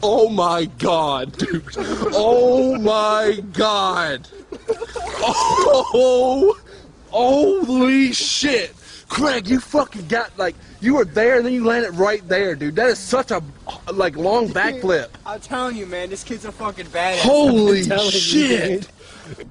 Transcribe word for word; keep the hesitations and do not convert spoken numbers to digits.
Oh my god, dude. Oh my god. Oh, holy shit. Craig, you fucking got, like, you were there and then you landed right there, dude. That is such a, like, long backflip. I'm telling you, man, this kid's a fucking badass. Holy shit. You,